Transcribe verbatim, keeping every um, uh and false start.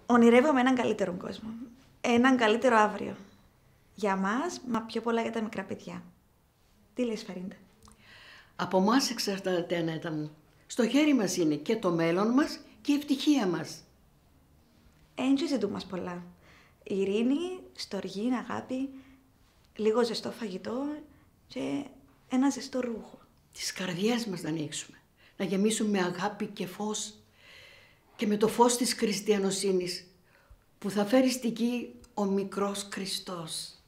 Ονειρεύομαι έναν καλύτερο κόσμο. Έναν καλύτερο αύριο. Για μας, μα πιο πολλά για τα μικρά παιδιά. Τι λες, Φαρίντα? Από μας εξαρτάται, Ανέτα μου. Στο χέρι μας είναι και το μέλλον μας και η ευτυχία μας. Έντζι ζητούν μας πολλά. Ειρήνη, στοργή, αγάπη, λίγο ζεστό φαγητό και ένα ζεστό ρούχο. Τις καρδιές μας να ανοίξουμε, να γεμίσουμε με αγάπη και φως και με το φως της χριστιανοσύνης που θα φέρει στη γη ο μικρός Χριστός.